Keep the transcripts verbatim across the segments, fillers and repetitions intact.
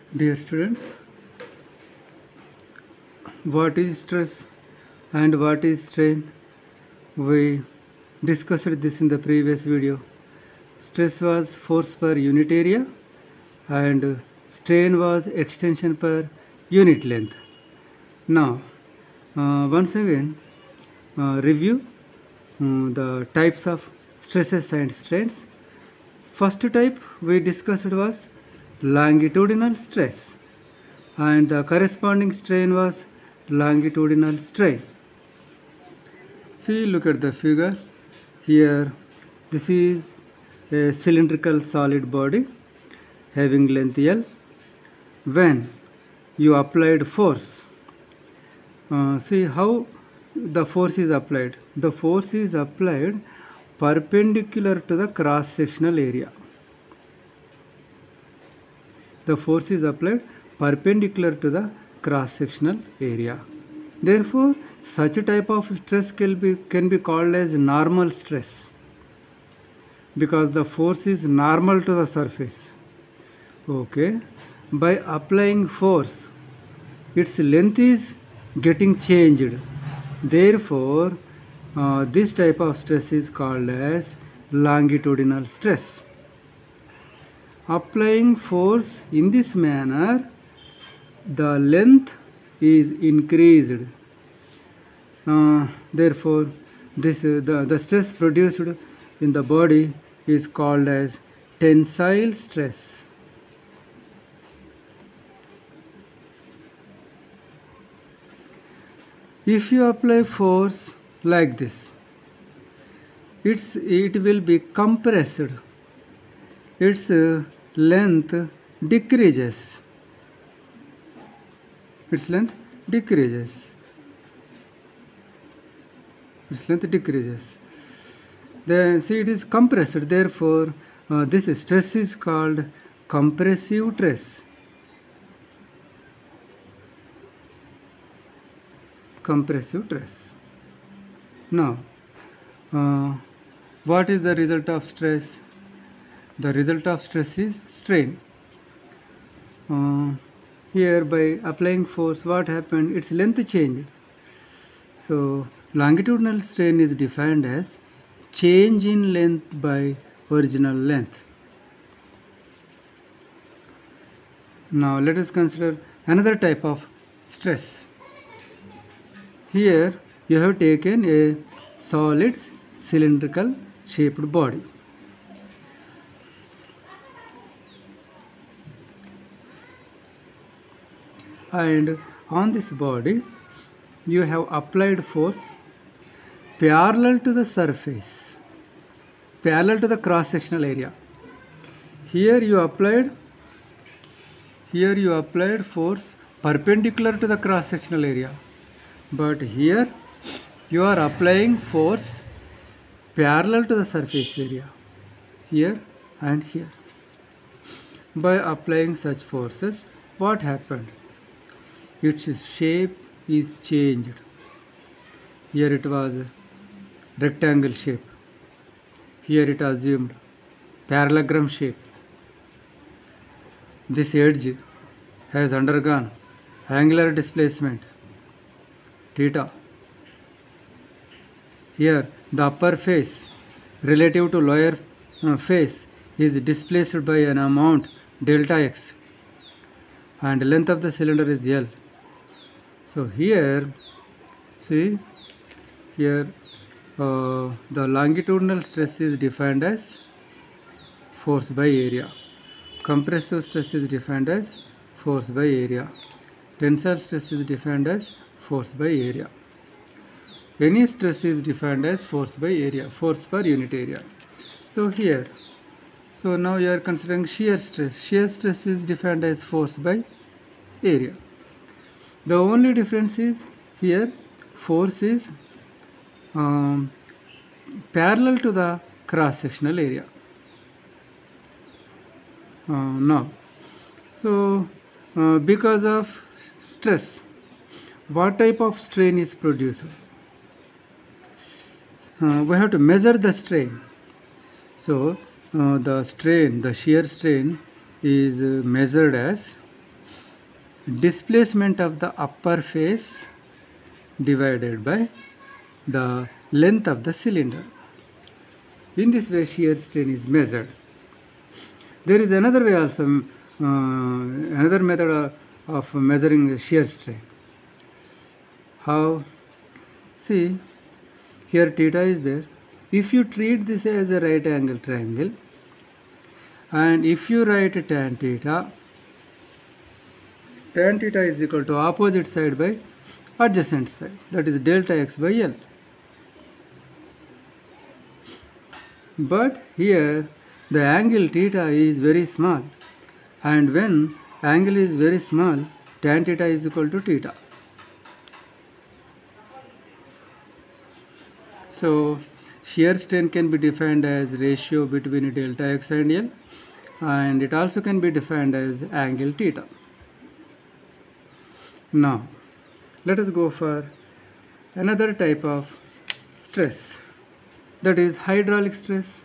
Dear students, what is stress and what is strain? We discussed this in the previous video. Stress was force per unit area and strain was extension per unit length. Now, uh, once again, uh, review uh, the types of stresses and strains. First type we discussed was longitudinal stress, and the corresponding strain was longitudinal strain. See, look at the figure here. This is a cylindrical solid body having length L. When you applied force, uh, see how the force is applied. The force is applied perpendicular to the cross sectional area. The force is applied perpendicular to the cross sectional area. Therefore, such a type of stress can be, can be called as normal stress, because the force is normal to the surface. Okay. By applying force, its length is getting changed. Therefore, uh, this type of stress is called as longitudinal stress. Applying force in this manner, the length is increased. Uh, therefore, this uh, the, the stress produced in the body is called as tensile stress. If you apply force like this, it's it will be compressed. Its uh, length decreases. Its length decreases. Its length decreases. Then see, it is compressed. Therefore, uh, this stress is called compressive stress. Compressive stress. Now, uh, what is the result of stress? The result of stress is strain. Uh, here, by applying force, what happened? Its length changed. So, longitudinal strain is defined as change in length by original length. Now, let us consider another type of stress. Here, you have taken a solid cylindrical shaped body. And on this body, you have applied force parallel to the surface, parallel to the cross-sectional area. Here you applied, here you applied force perpendicular to the cross-sectional area. But here you are applying force parallel to the surface area, here and here. By applying such forces, what happened? Its shape is changed. Here it was rectangle shape. Here it assumed parallelogram shape. This edge has undergone angular displacement theta. Here the upper face relative to lower uh, face is displaced by an amount delta x, and length of the cylinder is L. So here, see, here uh, the longitudinal stress is defined as force by area. Compressive stress is defined as force by area. Tensile stress is defined as force by area. Any stress is defined as force by area, force per unit area. So here, so now you are considering shear stress. Shear stress is defined as force by area. The only difference is here force is um, parallel to the cross-sectional area. Uh, now, so uh, because of stress, what type of strain is produced? Uh, we have to measure the strain. So uh, the strain, the shear strain is uh, measured as displacement of the upper face divided by the length of the cylinder. In this way shear strain is measured. There is another way also, uh, another method of, of measuring shear strain. How? See, here theta is there. If you treat this as a right angle triangle, and if you write tan theta, tan theta is equal to opposite side by adjacent side, that is delta x by L. But here the angle theta is very small, and when angle is very small, tan theta is equal to theta. So shear strain can be defined as ratio between delta x and L, and it also can be defined as angle theta. Now let us go for another type of stress, that is hydraulic stress.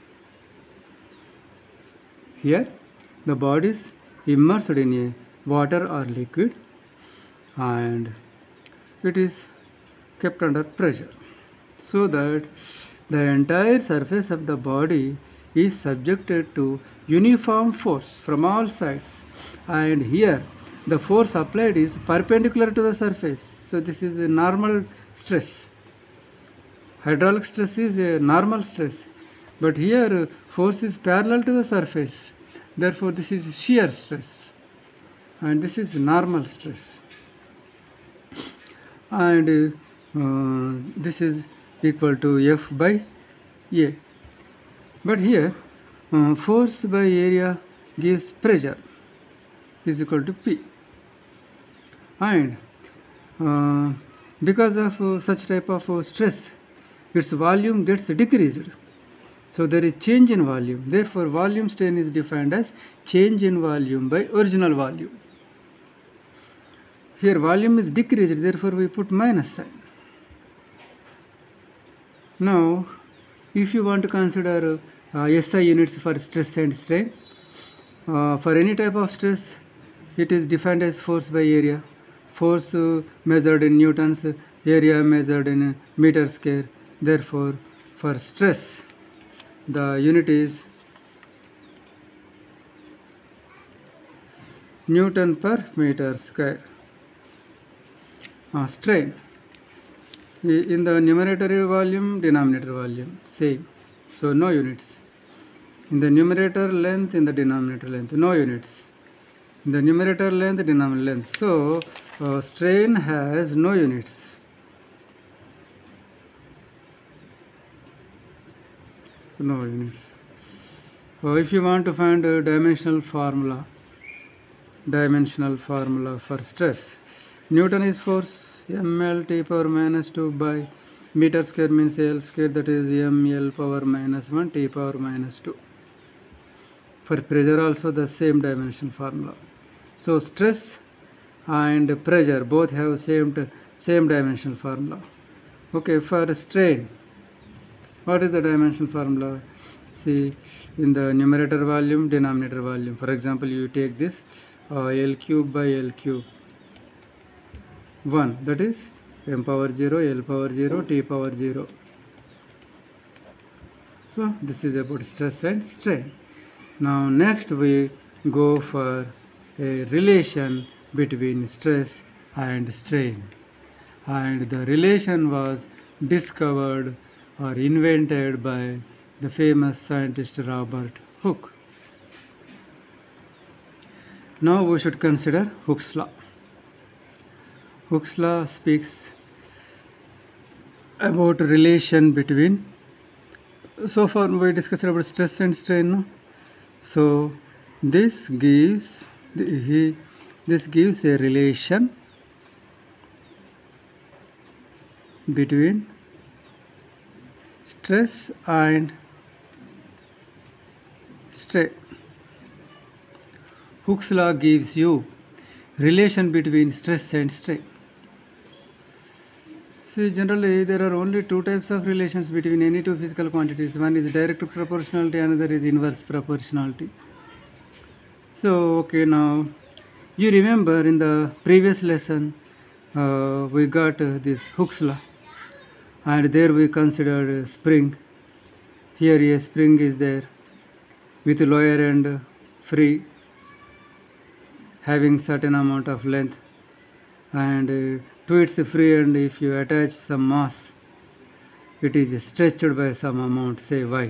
Here the body is immersed in a water or liquid and it is kept under pressure, so that the entire surface of the body is subjected to uniform force from all sides, and here the force applied is perpendicular to the surface. So this is a normal stress. Hydraulic stress is a normal stress, but here force is parallel to the surface. Therefore this is shear stress, and this is normal stress, and uh, this is equal to F by A. But here uh, force by area gives pressure is equal to P, and uh, because of uh, such type of uh, stress, its volume gets decreased. So there is change in volume. Therefore volume strain is defined as change in volume by original volume. Here volume is decreased, therefore we put minus sign. Now if you want to consider uh, S I units for stress and strain, uh, for any type of stress it is defined as force by area. Force uh, measured in newtons, area measured in meter square. Therefore for stress the unit is Newton per meter square. Uh, strain in the numerator volume, denominator volume same, so no units. In the numerator length, in the denominator length, no units. In the numerator length, denominator length. So uh, strain has no units. No units. So if you want to find a dimensional formula, dimensional formula for stress, Newton is force, ml t power minus two by meter square means L square, that is ml power minus one t power minus two. For pressure also the same dimensional formula. So stress and pressure both have same same dimensional formula. Okay, for strain, what is the dimensional formula? See, in the numerator volume, denominator volume. For example, you take this uh, L cube by L cube one, that is m power zero, L power zero, t power zero. So this is about stress and strain. Now next we go for a relation between stress and strain, and the relation was discovered or invented by the famous scientist Robert Hooke. Now we should consider Hooke's law. Hooke's law speaks about relation between, so far we discussed about stress and strain, no? So this gives he this gives a relation between stress and strain. Hooke's law gives you relation between stress and strain. See, generally there are only two types of relations between any two physical quantities. One is direct proportionality, another is inverse proportionality. So okay, now You remember in the previous lesson uh, we got uh, this Hooke's law, and there we considered uh, spring. Here a spring is there with lower end free, having certain amount of length, and uh, to its free end if you attach some mass, it is stretched by some amount, say y.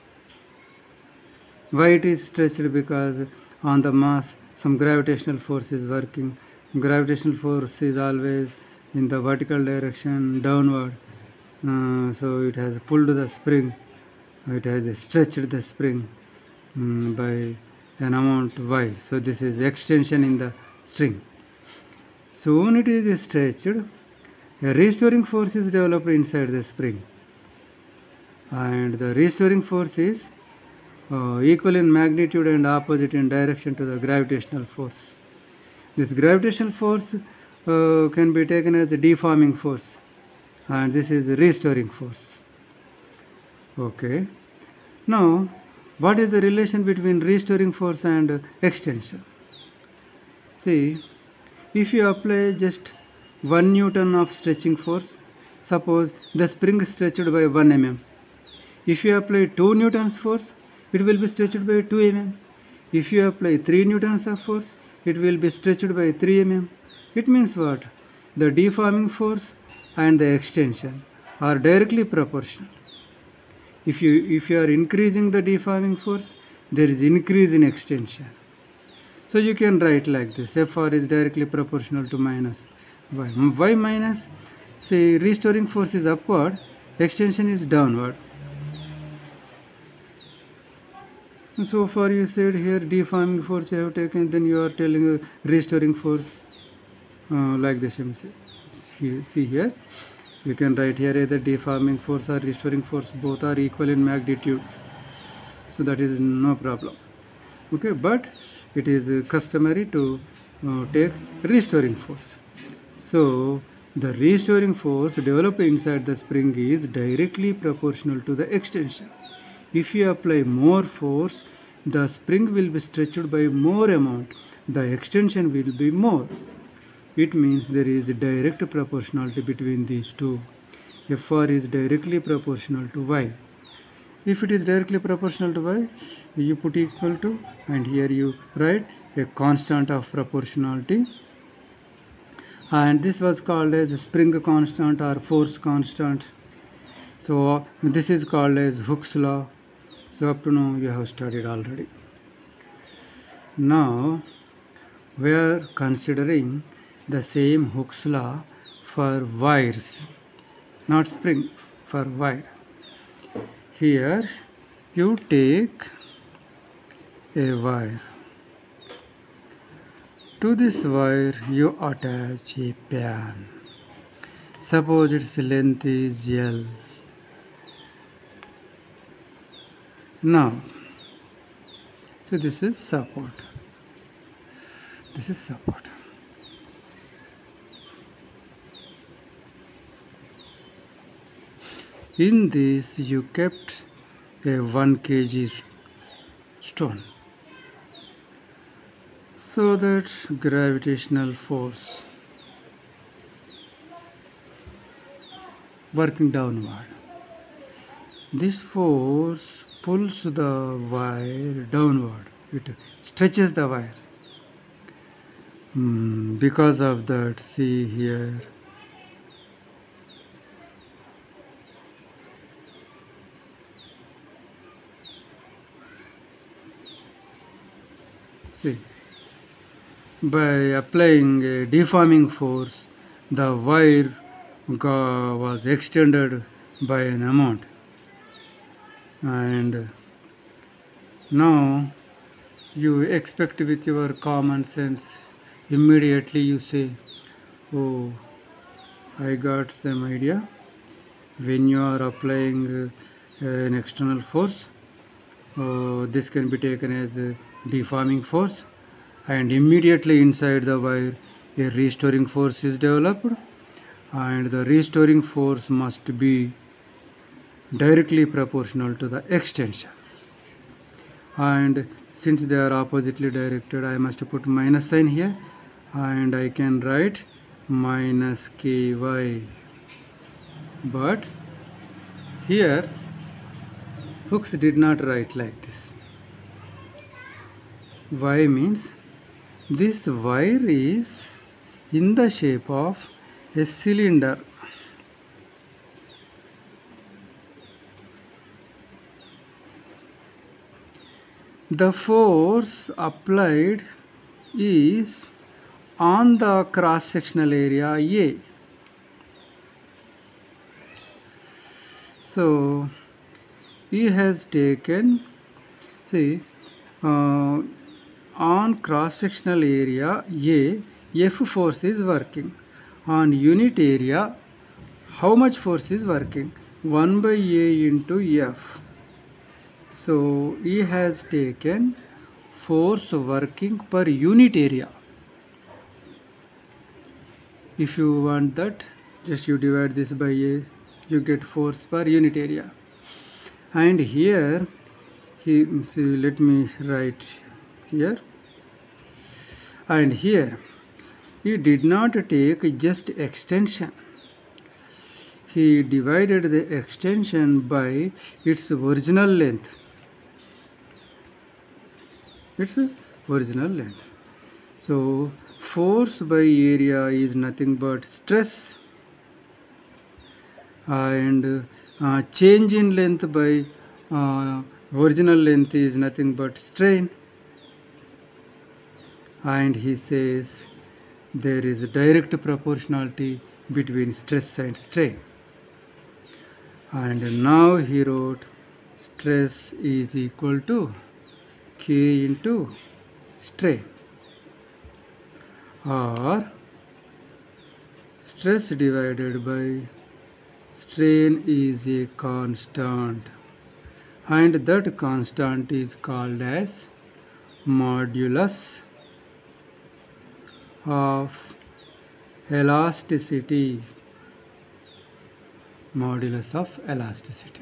Why it is stretched? Because on the mass some gravitational force is working. Gravitational force is always in the vertical direction, downward. Uh, so it has pulled the spring, it has stretched the spring um, by an amount y. So this is extension in the string. So when it is stretched, a restoring force is developed inside the spring, and the restoring force is uh, equal in magnitude and opposite in direction to the gravitational force. This gravitational force uh, can be taken as a deforming force, and this is a restoring force. Okay. Now, what is the relation between restoring force and uh, extension? See, if you apply just one newton of stretching force, suppose the spring is stretched by one millimeter. If you apply two newtons force, it will be stretched by two millimeters. If you apply three newtons of force, it will be stretched by three millimeters. It means what? The deforming force and the extension are directly proportional. If you if you are increasing the deforming force, there is increase in extension. So you can write like this: Fr is directly proportional to minus y. Y minus, say, restoring force is upward, extension is downward. So far you said here deforming force you have taken, then you are telling uh, restoring force uh, like this. See here, you can write here either deforming force or restoring force, both are equal in magnitude, so that is no problem. Okay, but it is uh, customary to uh, take restoring force. So the restoring force developed inside the spring is directly proportional to the extension. If you apply more force, the spring will be stretched by more amount, the extension will be more. It means there is a direct proportionality between these two. Fr is directly proportional to y. If it is directly proportional to y, you put equal to, and here you write a constant of proportionality, and this was called as spring constant or force constant. So this is called as Hooke's law. So up to now you have studied already. Now we are considering the same Hooke's law for wires, not spring, for wire. Here you take a wire. To this wire you attach a pan. Suppose its length is L. Now, so this is support. This is support. In this you kept a one kilogram stone, so that gravitational force working downward. This force pulls the wire downward. It stretches the wire. Mm, because of that, see here, see, by applying a deforming force, the wire was extended by an amount, and now you expect with your common sense, immediately you say, oh, I got some idea. When you are applying uh, an external force, uh, this can be taken as a deforming force, and immediately inside the wire a restoring force is developed, and the restoring force must be directly proportional to the extension. And since they are oppositely directed, I must put minus sign here, and I can write minus ky, but here Hooke's did not write like this. Why means this wire is in the shape of a cylinder. The force applied is on the cross-sectional area A. So he has taken, see, uh, on cross-sectional area A, F force is working. On unit area, how much force is working? one by A into F. So he has taken force working per unit area. If you want that, just you divide this by A, you get force per unit area. And here, he, see, let me write here. And here, he did not take just extension. He divided the extension by its original length. Its original length. So force by area is nothing but stress, and uh, change in length by uh, original length is nothing but strain. And he says there is a direct proportionality between stress and strain. And now he wrote stress is equal to K into strain, or stress divided by strain is a constant, and that constant is called as modulus of elasticity. Modulus of elasticity.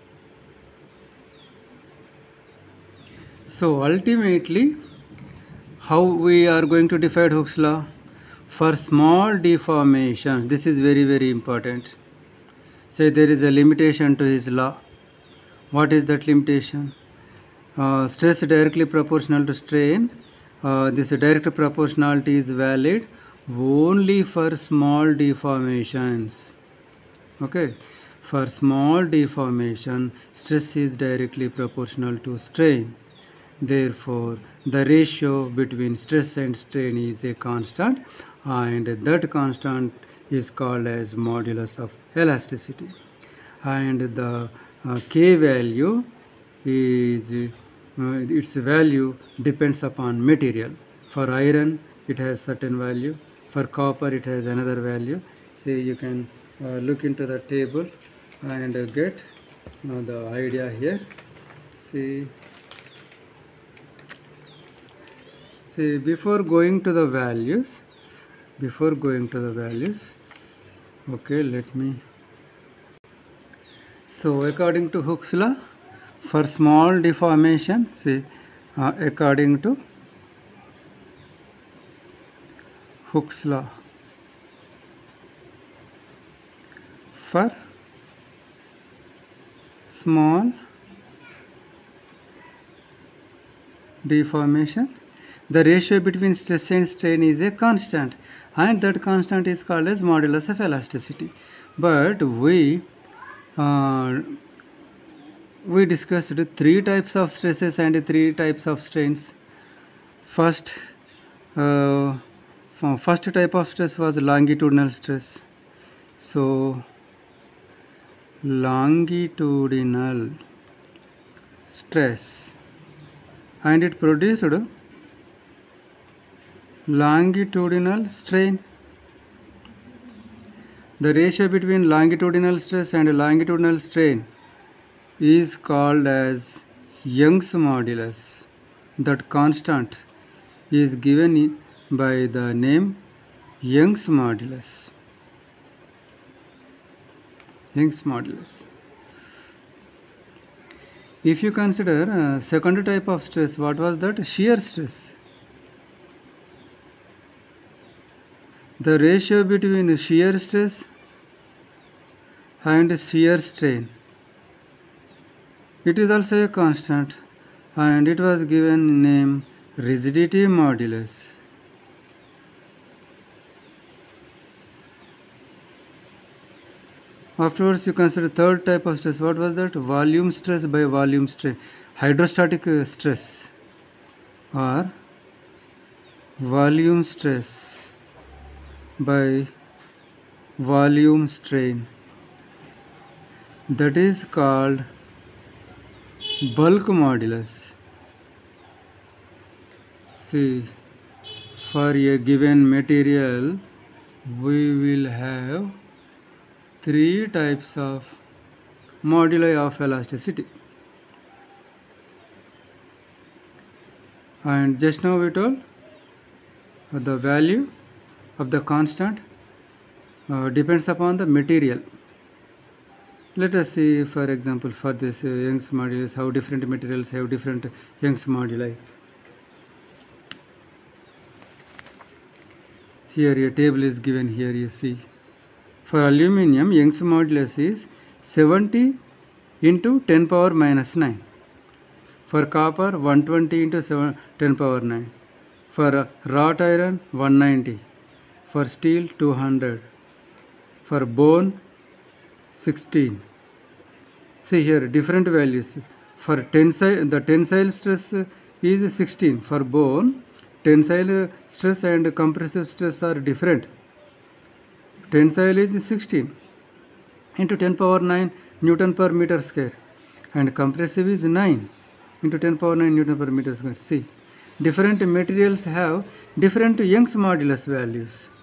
So ultimately, how we are going to define Hooke's law? For small deformations, this is very very important. Say there is a limitation to his law. What is that limitation? Uh, stress directly proportional to strain. Uh, this direct proportionality is valid only for small deformations. Okay, for small deformation, stress is directly proportional to strain. Therefore, the ratio between stress and strain is a constant, and that constant is called as modulus of elasticity. And the uh, K value is, uh, its value depends upon material. For iron, it has certain value. For copper, it has another value. So you can uh, look into the table and uh, get uh, the idea here. See. See, before going to the values, before going to the values, okay, let me. So, according to Hooke's law, for small deformation, see, uh, according to Hooke's law, for small deformation, the ratio between stress and strain is a constant, and that constant is called as modulus of elasticity. But we uh, we discussed three types of stresses and three types of strains. First, uh, first type of stress was longitudinal stress. So, longitudinal stress, and it produced longitudinal strain. The ratio between longitudinal stress and longitudinal strain is called as Young's modulus. That constant is given by the name Young's modulus. Young's modulus. If you consider uh, second type of stress, what was that? Shear stress. the ratio between shear stress and shear strain. It is also a constant and it was given name rigidity modulus. Afterwards, you consider third type of stress. What was that? Volume stress by volume strain. Hydrostatic stress or volume stress by volume strain. That is called bulk modulus. See, for a given material, we will have three types of moduli of elasticity. And just now we told the value of the constant uh, depends upon the material. Let us see, for example, for this uh, Young's modulus, how different materials have different Young's moduli. Here a table is given here, you see. For aluminium, Young's modulus is seventy into ten power minus nine. For copper, one hundred twenty into ten power nine. For uh, wrought iron, one hundred ninety. For steel, two hundred. For bone, sixteen. See here different values. For tensile, the tensile stress is sixteen. For bone, tensile stress and compressive stress are different. Tensile is sixteen into ten power nine Newton per meter square, and compressive is nine into ten power nine Newton per meter square. See, different materials have different Young's modulus values.